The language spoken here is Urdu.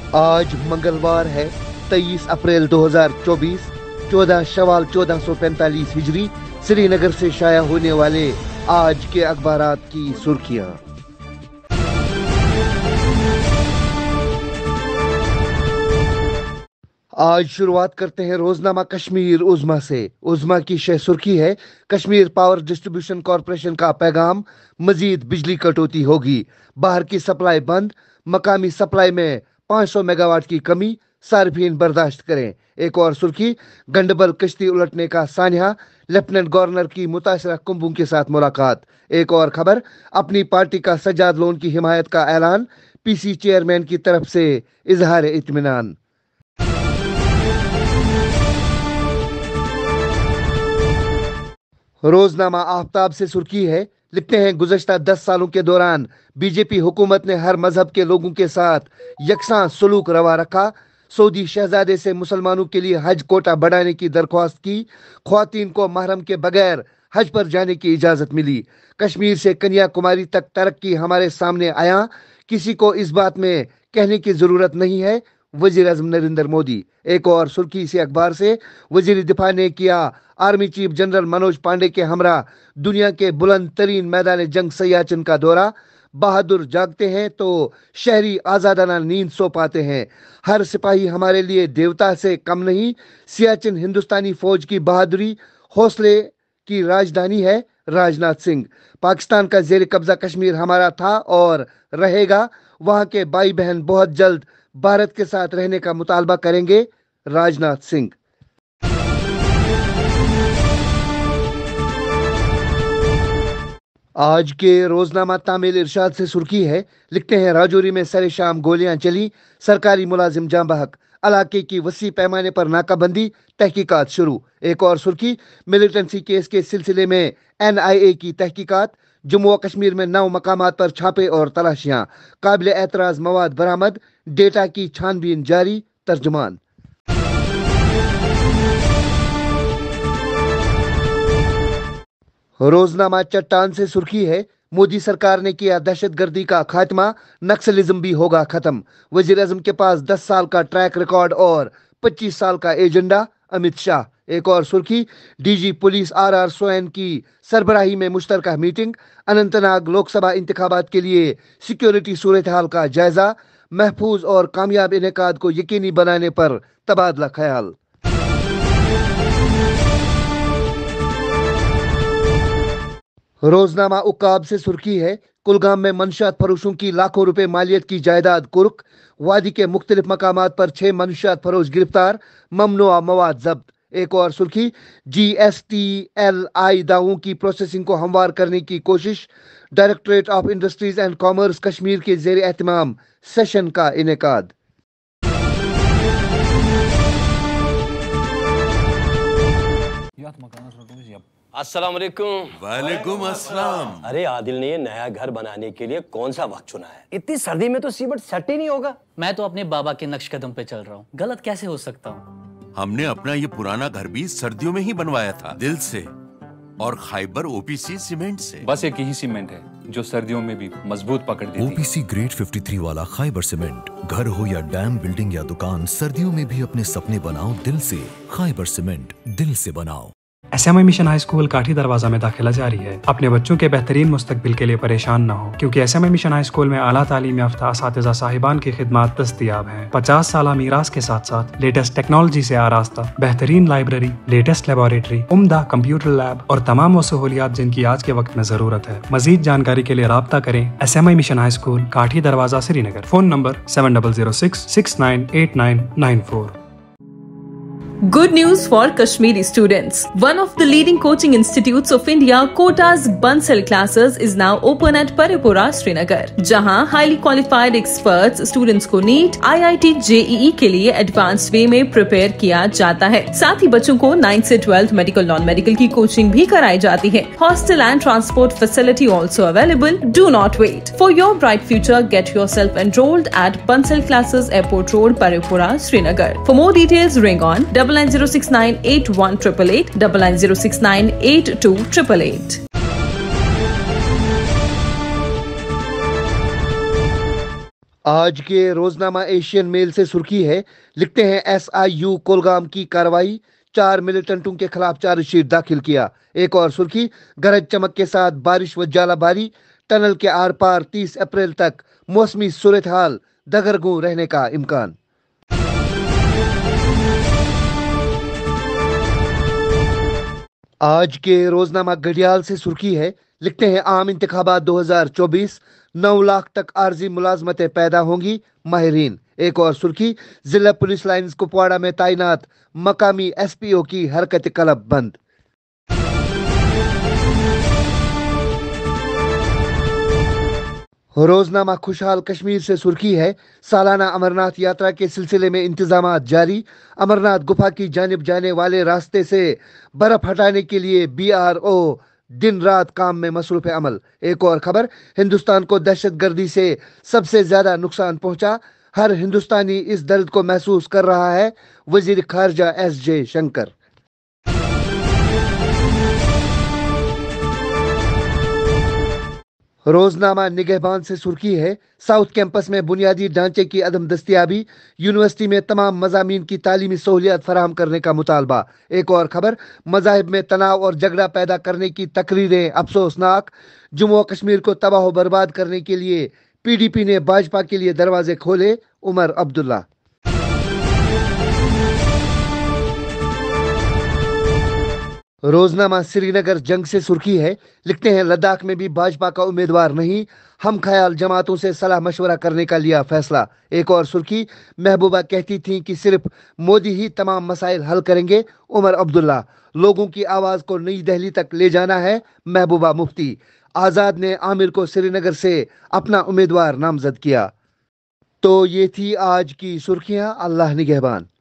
آج منگلوار ہے 23 اپریل 2024، 14 شوال 1445 ہجری۔ سری نگر سے شائع ہونے والے آج کے اخبارات کی سرخیاں۔ آج شروعات کرتے ہیں روزنامہ کشمیر عظمیٰ سے۔ عظمیٰ کی شہ سرخی ہے: کشمیر پاور ڈسٹریبیوشن کارپوریشن کا پیغام، مزید بجلی کٹوتی ہوگی، باہر کی سپلائی بند، مقامی سپلائی میں 500 میگا واٹ کی کمی، صارفین برداشت کریں۔ ایک اور سرخی: گنڈبل کشتی الٹنے کا سانحہ، لیفٹیننٹ گورنر کی متاثرہ کنبوں کے ساتھ ملاقات۔ ایک اور خبر: اپنی پارٹی کا سجاد لون کی حمایت کا اعلان، پی سی چیئرمین کی طرف سے اظہار اطمینان۔ روزنامہ آفتاب سے سرخی ہے، لکھتے ہیں گزشتہ 10 سالوں کے دوران بی جے پی حکومت نے ہر مذہب کے لوگوں کے ساتھ یکساں سلوک روا رکھا۔ سعودی شہزادے سے مسلمانوں کے لیے حج کوٹا بڑھانے کی درخواست کی، خواتین کو محرم کے بغیر حج پر جانے کی اجازت ملی۔ کشمیر سے کنیا کماری تک ترقی ہمارے سامنے آیا، کسی کو اس بات میں کہنے کی ضرورت نہیں ہے، وزیر اعظم نریندر مودی۔ ایک اور سرخی اسی اخبار سے: وزیر دفاع نے کیا army chief general Manoj Pande کے ہمراہ دنیا کے بلند ترین میدان جنگ سیاچن کا دورہ۔ بہادر جاگتے ہیں تو شہری آزادانہ نیند سو پاتے ہیں، ہر سپاہی ہمارے لیے دیوتا سے کم نہیں۔ سیاچن ہندوستانی فوج کی بہادری، حوصلے کی راجدھانی ہے، راجناتھ سنگھ۔ پاکستان کا زیر قبضہ کشمیر ہمارا تھا اور رہے گا، وہاں کے بھائی بہن بہت جلد بھارت کے ساتھ رہنے کا مطالبہ کریں گے، راجناتھ سنگھ۔ آج کے روزنامہ تعمیل ارشاد سے سرخی ہے، لکھتے ہیں راجوری میں سر شام گولیاں چلی، سرکاری ملازم جاں بحق، علاقے کی وسیع پیمانے پر ناکہ بندی، تحقیقات شروع۔ ایک اور سرخی: ملیٹنسی کیس کے سلسلے میں این آئی اے کی تحقیقات، جموں و کشمیر میں 9 مقامات پر چھاپے اور تلاشیاں، قابل اعتراض مواد برآمد، ڈیٹا کی چھان بین جاری۔ ترجمان۔ روزنامہ چٹان سے سرخی ہے، مودی سرکار نے کیا دہشت گردی کا خاتمہ، نکسلزم بھی ہوگا ختم، وزیر اعظم کے پاس 10 سال کا ٹریک ریکارڈ اور 25 سال کا ایجنڈا، امت شاہ۔ ایک اور سرخی: D G police R R Swain کی سربراہی میں مشترکہ میٹنگ، اننت ناگ لوک سبھا انتخابات کے لیے سیکیورٹی صورتحال کا جائزہ، محفوظ اور کامیاب انعقاد کو یقینی بنانے پر تبادلہ خیال۔ روزنامہ عقاب سے سرخی ہے، کلگام میں منشیات فروشوں کی لاکھوں روپے مالیت کی جائیداد قرق، وادی کے مختلف مقامات پر 6 منشیات فروش گرفتار، ممنوعہ مواد ضبط۔ ایک اور سرخی: G S T L I دعووں کی پروسیسنگ کو ہموار کرنے کی کوشش، directorate of industries and commerce Kashmir کے زیر اہتمام سیشن کا انعقاد۔ السلام علیکم۔ وعلیکم السلام۔ ارے عادل نے یہ نیا گھر بنانے کے لیے کون سا وقت چنا ہے؟ اتنی سردی میں تو سیمنٹ سیٹ ہی نہیں ہوگا۔ میں تو اپنے بابا کے نقش قدم پہ چل رہا ہوں، غلط کیسے ہو سکتا ہوں؟ ہم نے اپنا یہ پرانا گھر بھی سردیوں میں ہی بنوایا تھا، دل سے، اور خیبر او پی سی سیمنٹ سے۔ بس ایک ہی سیمنٹ ہے جو سردیوں میں بھی مضبوط پکڑ دیتی ہے۔ او پی سی گریڈ 53 والا خیبر سیمنٹ، گھر ہو یا ڈیم، بلڈنگ یا دکان، سردیوں میں بھی اپنے سپنے بناؤ دل سے۔ خیبر سیمنٹ، دل سے بناؤ۔ S M I mission high school Kathi Darwaza میں داخلہ جاری ہے۔ اپنے بچوں کے بہترین مستقبل کے لیے پریشان نہ ہو، کیونکہ S M I mission high school میں اعلیٰ تعلیم یافتہ اساتذہ صاحبان کی خدمات دستیاب ہیں۔ 50 سالہ میراث کے ساتھ ساتھ لیٹسٹ ٹیکنالوجی سے آراستہ بہترین لائبریری، لیٹسٹ لیبارٹری، عمدہ کمپیوٹر لیب اور تمام وہ سہولیات جن کی آج کے وقت میں ضرورت ہے۔ مزید جانکاری کے لیے رابطہ کریں S M I mission high school Kathi Darwaza Srinagar, phone number 7006698994۔ Good news for Kashmiri students. One of the leading coaching institutes of India, Kota's Bansal classes is now open at Paripura, Srinagar, جہاں highly qualified experts students کو NEET, IIT, JEE کے لیے advanced way میں prepare کیا جاتا ہے۔ ساتھ ہی بچوں کو 9 سے 12 medical non-medical کی کوچنگ بھی کرائی جاتی ہے۔ Hostel and transport facility also available. Do not wait. For your bright future, get yourself enrolled at Bansal classes, Airport Road, Paripura, Srinagar. For more details, ring on 9906981888, 9906982888. آج کے روزنامہ ایشین میل سے سرخی ہے، لکھتے ہیں SIU کولگام کی کارروائی، 4 ملیٹنٹوں کے خلاف چارج شیٹ داخل کیا۔ ایک اور سرخی، گرج چمک کے ساتھ بارش و ژالہ باری، ٹنل کے آر پار 30 اپریل تک موسمی صورتحال دگرگوں رہنے کا امکان۔ آج کے روزنامہ گھڑیال سے سرخی ہے، لکھتے ہیں عام انتخابات 2024، 9 لاکھ تک عارضی ملازمتیں پیدا ہوں گی، ماہرین۔ ایک اور سرخی، ضلع پولیس لائنز کپواڑہ میں تعینات مقامی SPO کی حرکت قلب بند۔ روزنامہ خوشحال کشمیر سے سرخی ہے، سالانہ امرناتھ یاترا کے سلسلے میں انتظامات جاری، امرناتھ گپھا کی جانب جانے والے راستے سے برف ہٹانے کے لیے BRO دن رات کام میں مصروف عمل۔ ایک اور خبر، ہندوستان کو دہشت گردی سے سب سے زیادہ نقصان پہنچا، ہر ہندوستانی اس درد کو محسوس کر رہا ہے، وزیر خارجہ SJ شنکر۔ روزنامہ نگہبان سے سرخی ہے، ساؤتھ کیمپس میں بنیادی ڈھانچے کی عدم دستیابی، یونیورسٹی میں تمام مضامین کی تعلیمی سہولیات فراہم کرنے کا مطالبہ۔ ایک اور خبر، مذاہب میں تناؤ اور جھگڑا پیدا کرنے کی تقریریں افسوسناک، جموں و کشمیر کو تباہ و برباد کرنے کے لیے PDP نے بھاجپا کے لیے دروازے کھولے، عمر عبداللہ۔ روزنامہ سری نگر جنگ سے سرخی ہے، لکھتے ہیں لداخ میں بھی بھاجپا کا امیدوار نہیں، ہم خیال جماعتوں سے صلاح مشورہ کرنے کا لیا فیصلہ۔ ایک اور سرخی، محبوبہ کہتی تھیں کہ صرف مودی ہی تمام مسائل حل کریں گے، عمر عبداللہ۔ لوگوں کی آواز کو نئی دہلی تک لے جانا ہے، محبوبہ مفتی۔ آزاد نے عامر کو سری نگر سے اپنا امیدوار نامزد کیا۔ تو یہ تھی آج کی سرخیاں، اللہ نگہبان۔